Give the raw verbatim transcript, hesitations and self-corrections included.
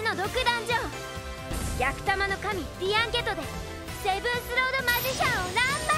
の独壇場。逆玉の神ディアンケトでセブンスロードマジシャンを乱舞。